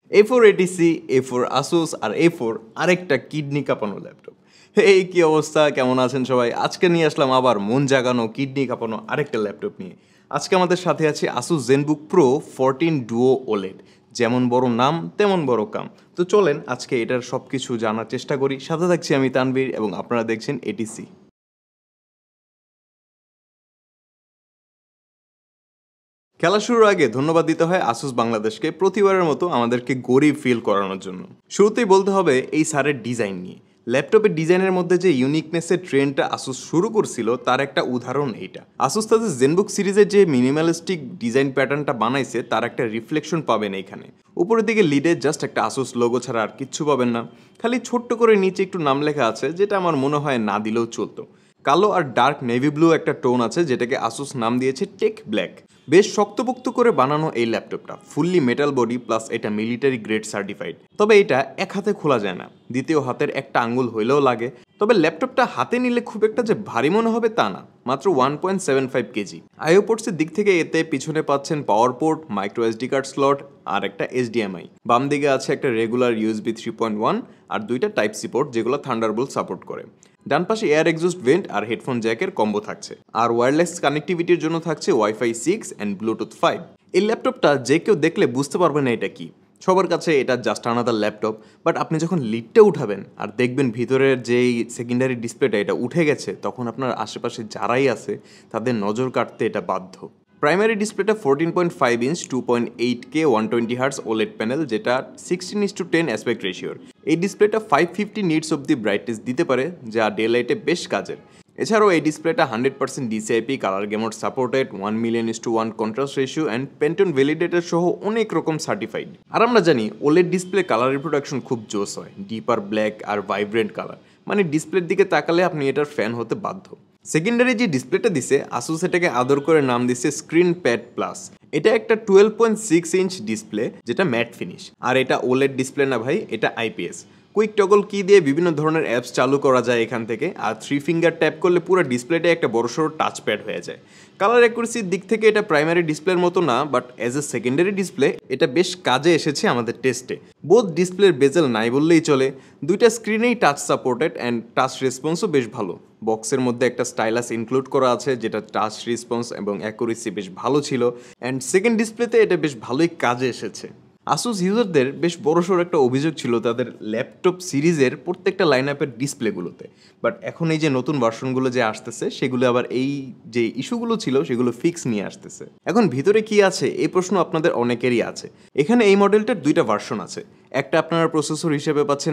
A4 ATC, A4 Asus আর A4 আরেকটা kidney কাঁপানো laptop. এই কি অবস্থা, কেমন আছেন সবাই? আজকে নিয়ে আসলাম আবার মন জাগানো কিডনি কাঁপানো আরেকটা ল্যাপটপ নিয়ে। আজকে আমাদের সাথে আছে Asus Zenbook Pro 14 Duo OLED। যেমন বড় নাম তেমন বড় কাম। তো চলেন আজকে এটার সব কিছু জানার চেষ্টা করি। সাথে থাকছি আমি তানভীর এবং আপনারা দেখছেন ATC। খেলা শুরুর আগে ধন্যবাদ দিতে হয় আসুস বাংলাদেশকে প্রতিবারের মতো আমাদেরকে গরিব ফিল করানোর জন্য। শুরুতেই বলতে হবে এই স্যারের ডিজাইন নিয়ে। ল্যাপটপের ডিজাইনের মধ্যে যে ইউনিকনেসের ট্রেন্ডটা আসুস শুরু করছিল তার একটা উদাহরণ এইটা। আসুস তাদের জেনবুক সিরিজের যে মিনিমালিস্টিক ডিজাইন প্যাটার্নটা বানাইছে তার একটা রিফ্লেকশন পাবেন এইখানে। উপরের দিকে লিডে জাস্ট একটা আসুস লোগো ছাড়া আর কিচ্ছু পাবেন না। খালি ছোট্ট করে নিচে একটু নাম লেখা আছে, যেটা আমার মনে হয় না দিলেও চলতো। কালো আর ডার্ক নেভি ব্লু একটা টোন আছে, যেটাকে আসুস নাম দিয়েছে টেক ব্ল্যাক। বেশ শক্তপোক্ত করে বানানো এই ল্যাপটপটা, ফুললি মেটাল বডি প্লাস এটা মিলিটারি গ্রেড সার্টিফাইড। তবে এটা এক হাতে খোলা যায় না, দ্বিতীয় হাতের একটা আঙ্গুল হইলেও লাগে। তবে ল্যাপটপটা হাতে নিলে খুব একটা যে ভারী মনে হবে তা না, মাত্র 1.75 কেজি। আইও পোর্টসের দিক থেকে এতে পিছনে পাচ্ছেন power port, micro SD card slot আর একটা HDMI। বাম দিকে আছে একটা রেগুলার USB 3.1 আর দুইটা টাইপ সি পোর্ট, যেগুলো থান্ডারবোল্ট সাপোর্ট করে। ডান পাশে এয়ার এক্সস্ট ভেন্ট আর হেডফোন জ্যাকের কম্বো থাকছে, আর ওয়্যারলেস কানেক্টিভিটির জন্য থাকছে ওয়াইফাই 6 অ্যান্ড ব্লুটুথ 5। এই ল্যাপটপটা যে কেউ দেখলে বুঝতে পারবে না এটা কি। সবার কাছে এটা জাস্ট আনাদার ল্যাপটপ, বাট আপনি যখন লিডটা উঠাবেন আর দেখবেন ভিতরের যেই সেকেন্ডারি ডিসপ্লেটা এটা উঠে গেছে, তখন আপনার আশেপাশে যারাই আছে তাদের নজর কাটতে এটা বাধ্য। প্রাইমারি ডিসপ্লেটা 14.5 inch 2.8K 120 Hz OLED panel, যেটা 16:10 অ্যাসপেক্ট রেশিওর। এই ডিসপ্লেটা 550 নিটস অব দি ব্রাইটনেস দিতে পারে, যা ডে লাইটে বেশ কাজের। এছাড়াও এই ডিসপ্লেটা 100% DCI-P colour gamut supported, 1,000:1 contrast ratio and Pantone validator সহ অনেক রকম সার্টিফাইড। আর আমরা জানি OLED ডিসপ্লে কালার রিপ্রোডাকশন খুব জোস হয়, ডিপার ব্ল্যাক আর ভাইব্রেন্ট কালার। মানে ডিসপ্লের দিকে তাকালে আপনি এটার ফ্যান হতে বাধ্য। সেকেন্ডারি যে ডিসপ্লেটা দিছে, আসুস এটাকে আদর করে নাম দিছে স্ক্রিন প্যাড প্লাস। এটা একটা 12.6 ইঞ্চ ডিসপ্লে, যেটা ম্যাট ফিনিশ। আর এটা OLED ডিসপ্লে না ভাই, এটা IPS। কুইক টগল কি দিয়ে বিভিন্ন ধরনের অ্যাপস চালু করা যায় এখান থেকে, আর 3 ফিঙ্গার ট্যাপ করলে পুরো ডিসপ্লেটা একটা বড়সড় টাচ প্যাড হয়ে যায়। কালার অ্যাকুরেসির দিক থেকে এটা প্রাইমারি ডিসপ্লের মতো না, but as a secondary display এটা বেশ কাজে এসেছে আমাদের টেস্টে। বোথ ডিসপ্লের বেজেল নাই বললেই চলে, দুইটা স্ক্রিনেই টাচ সাপোর্টেড অ্যান্ড টাচ রেসপন্সও বেশ ভালো। বক্সের মধ্যে একটা স্টাইলাস ইনক্লুড করা আছে, যেটা টাচ রেসপন্স এবং অ্যাকুরেসি বেশ ভালো ছিল। অ্যান্ড সেকেন্ড ডিসপ্লেতে এটা বেশ ভালোই কাজে এসেছে। আসুস ইউজারদের বেশ বড়সড় একটা অভিযোগ ছিল তাদের ল্যাপটপ সিরিজের প্রত্যেকটা লাইন আপের ডিসপ্লেগুলোতে, বাট এখন এই যে নতুন ভার্সনগুলো যে আসতেছে, সেগুলো আবার এই যে ইস্যুগুলো ছিল সেগুলো ফিক্স নিয়ে আসতেছে। এখন ভিতরে কি আছে এই প্রশ্ন আপনাদের অনেকেরই আছে। এখানে এই মডেলটার দুইটা ভার্সন আছে। একটা আপনারা প্রসেসর হিসেবে পাচ্ছেন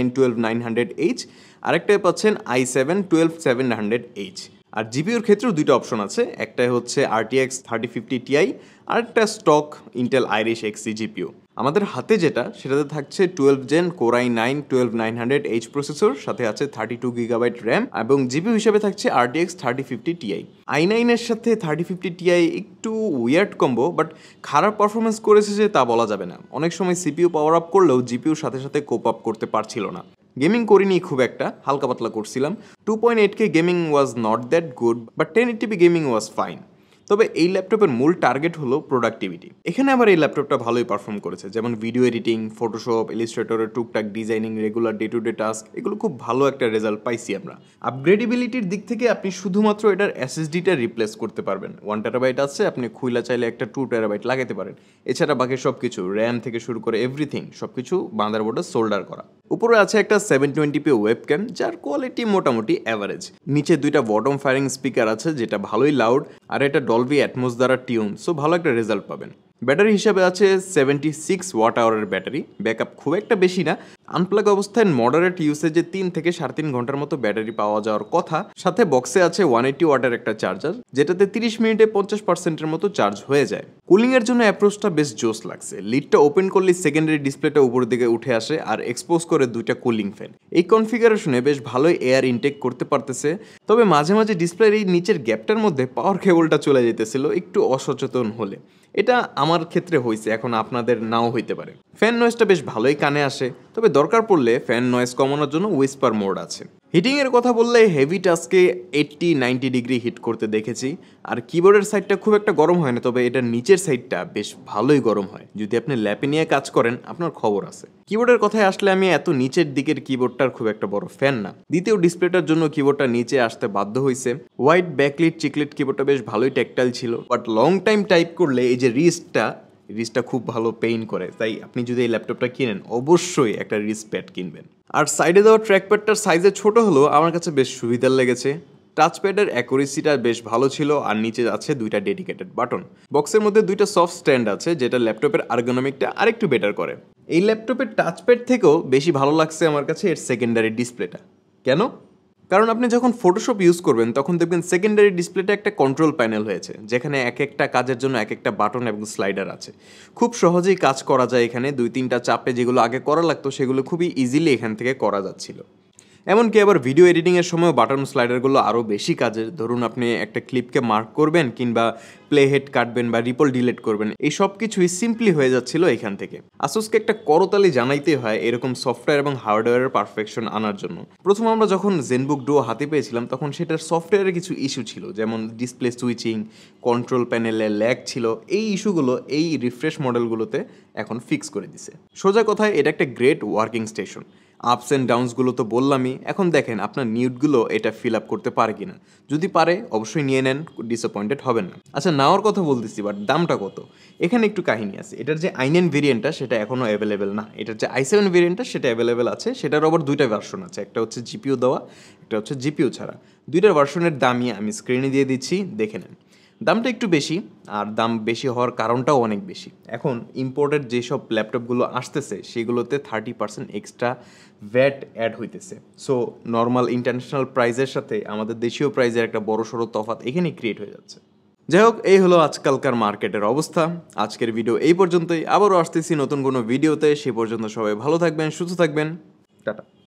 i9-12900H, আরেকটায় পাচ্ছেন i7-12700H। আর জিপিউর ক্ষেত্রেও দুইটা অপশন আছে, একটা হচ্ছে RTX 3050 Ti, আর একটা stock Intel Iris XC GPU. আমাদের হাতে যেটা, সেটাতে থাকছে 12 Gen Core i9-12900H প্রসেসর, সাথে আছে 32GB র্যাম, এবং জিপিউ হিসেবে থাকছে RTX 3050 Ti। i9 এর সাথে 3050 Ti একটু উইয়ার্ড কম্বো, বাট খারাপ পারফরমেন্স করেছে যে তা বলা যাবে না। অনেক সময় সিপিইউ পাওয়ার আপ করলেও জিপিউর সাথে সাথে কোপ আপ করতে পারছিল না। গেমিং করিনি খুব একটা, হালকা পাতলা করছিলাম। 2.8K gaming was not that good, but 1080p gaming was fine. তবে এই ল্যাপটপের মূল টার্গেট হলো প্রোডাক্টিভিটি। এখানে আবার এই ল্যাপটপটা ভালোই পারফর্ম করেছে, যেমন ভিডিও এডিটিং, ফটোশপ, ইলিস্ট্রেটরের টুকটাক designing, regular day to day task, এগুলো খুব ভালো একটা রেজাল্ট পাইছি আমরা। আপগ্রেডেবিলিটির দিক থেকে আপনি শুধুমাত্র এটার SSDটা রিপ্লেস করতে পারবেন। 1TB আছে, আপনি খুইলা চাইলে একটা 2TB লাগাতে পারেন। এছাড়া বাকি সব কিছু, র্যাম থেকে শুরু করে এভরিথিং, সব কিছু মাদারবোর্ডে সোল্ডার করা। উপরে আছে একটা 720p ওয়েবক্যাম, যার কোয়ালিটি মোটামুটি অ্যাভারেজ। নিচে দুইটা বটম ফায়ারিং স্পিকার আছে, যেটা ভালোই লাউড, আর এটা ডলবি অ্যাটমস দ্বারা টিউন, সো ভালো একটা রেজাল্ট পাবেন। ব্যাটারি হিসাবে আছে 76 ওয়াট আওয়ারের ব্যাটারি, ব্যাকআপ খুব একটা বেশি না। আনপ্লাগ অবস্থায় মডারেট ইউসেজে 3 থেকে 3.5 ঘন্টার মতো ব্যাটারি পাওয়া যাওয়ার কথা। সাথে বক্সে আছে 180 ওয়াটের একটা চার্জার, যেটাতে 30 মিনিটে 50%-এর মতো চার্জ হয়ে যায়। কুলিং এর জন্য অ্যাপ্রোচটা বেশ জোস লাগছে। লিডটা ওপেন করলে সেকেন্ডারি ডিসপ্লেটা উপরের দিকে উঠে আসে আর এক্সপোজ করে দুইটা কুলিং ফ্যান। এই কনফিগারেশনে বেশ ভালোই এয়ার ইনটেক করতে পারতেছে। তবে মাঝে মাঝে ডিসপ্লের এই নিচের গ্যাপটার মধ্যে পাওয়ার কেবলটা চলে যেতেছিল একটু অসচেতন হলে। এটা আমার ক্ষেত্রে হয়েছে, এখন আপনাদের নাও হইতে পারে। ফ্যান নয়েজটা বেশ ভালোই কানে আসে, তবে দরকার পড়লে ফ্যান নয়েজ কমানোর জন্য উইসপার মোড আছে। হিটিংয়ের কথা বললে হেভি টাস্কে 80-90 ডিগ্রি হিট করতে দেখেছি। আর কিবোর্ডের সাইডটা খুব একটা গরম হয় না, তবে এটার নিচের সাইডটা বেশ ভালোই গরম হয়। যদি আপনি ল্যাপে নিয়ে কাজ করেন আপনার খবর আছে। কিবোর্ডের কথায় আসলে আমি এত নিচের দিকের কিবোর্ডটার খুব একটা বড় ফ্যান না। দ্বিতীয় ডিসপ্লেটার জন্য কিবোর্ডটা নিচে আসতে বাধ্য হয়েছে। হোয়াইট ব্যাকলিট চিকলিট কিবোর্ডটা বেশ ভালোই ট্যাকটাইল ছিল, বাট লং টাইম টাইপ করলে এই যে রিস্টটা খুব ভালো পেইন করে। তাই আপনি যদি এই ল্যাপটপটা কিনেন অবশ্যই একটা রিস্ট প্যাড কিনবেন। আর সাইডে দেওয়া ট্র্যাকপ্যাডটার সাইজে ছোট হলেও আমার কাছে বেশ সুবিধার লেগেছে। টাচপ্যাডের অ্যাকুরেসিটা বেশ ভালো ছিল, আর নিচে আছে দুইটা ডেডিকেটেড বাটন। বক্সের মধ্যে দুইটা সফট স্ট্যান্ড আছে, যেটা ল্যাপটপের আর্গোনমিকটা আরেকটু বেটার করে। এই ল্যাপটপের টাচপ্যাড থেকেও বেশি ভালো লাগছে আমার কাছে এর সেকেন্ডারি ডিসপ্লেটা। কেন? কারণ আপনি যখন ফটোশপ ইউজ করবেন তখন দেখবেন সেকেন্ডারি ডিসপ্লেটা একটা কন্ট্রোল প্যানেল হয়েছে, যেখানে এক একটা কাজের জন্য এক একটা বাটন এবং স্লাইডার আছে। খুব সহজেই কাজ করা যায় এখানে। 2-3টা চাপে যেগুলো আগে করা লাগতো সেগুলো খুবই ইজিলি এখান থেকে করা যাচ্ছিল। এমনকি আবার ভিডিও এডিটিংয়ের সময়ও বাটন স্লাইডারগুলো আরও বেশি কাজের। ধরুন আপনি একটা ক্লিপকে মার্ক করবেন, কিংবা প্লে হেড কাটবেন বা রিপল ডিলিট করবেন, এই সব কিছুই সিম্পলি হয়ে যাচ্ছিল এখান থেকে। আসুসকে একটা করতালি জানাইতে হয় এরকম সফটওয়্যার এবং হার্ডওয়্যারের পারফেকশন আনার জন্য। প্রথম আমরা যখন জেনবুক ডুও হাতে পেয়েছিলাম তখন সেটার সফটওয়্যারের কিছু ইস্যু ছিল, যেমন ডিসপ্লে সুইচিং, কন্ট্রোল প্যানেলে ল্যাগ ছিল। এই ইস্যুগুলো এই রিফ্রেশ মডেলগুলোতে এখন ফিক্স করে দিছে। সোজা কথায় এটা একটা great working station. Ups and ডাউনসগুলো তো বললামই, এখন দেখেন আপনার নিউডগুলো এটা ফিল আপ করতে পারে কিনা। যদি পারে অবশ্যই নিয়ে নেন, ডিসঅ্যাপয়েন্টেড হবেন না। আচ্ছা, নেওয়ার কথা বলতেছি, বাট দামটা কত? এখানে একটু কাহিনী আছে। এটার যে i9 ভেরিয়েন্টটা সেটা এখনও অ্যাভেলেবেল না। এটার যে i7 ভেরিয়েন্টটা সেটা অ্যাভেলেবেল আছে। সেটার আবার দুইটা ভার্সন আছে, একটা হচ্ছে জিপিইউ দেওয়া, একটা হচ্ছে জিপিইউ ছাড়া। দুইটার ভার্সনের দামই আমি স্ক্রিনে দিয়ে দিচ্ছি, দেখে নেন। দামটা একটু বেশি, আর দাম বেশি হওয়ার কারণটাও অনেক বেশি। এখন ইম্পোর্টেড যেসব ল্যাপটপগুলো আসতেছে সেগুলোতে 30% এক্সট্রা ভ্যাট অ্যাড হইতেছে। সো নর্মাল ইন্টারন্যাশনাল প্রাইজের সাথে আমাদের দেশীয় প্রাইজের একটা বড়সড় তফাৎ এখানেই ক্রিয়েট হয়ে যাচ্ছে। যাই হোক, এই হলো আজকালকার মার্কেটের অবস্থা। আজকের ভিডিও এই পর্যন্তই। আবারও আসতেছি নতুন কোনো ভিডিওতে। সে পর্যন্ত সবাই ভালো থাকবেন, সুস্থ থাকবেন। টাটা।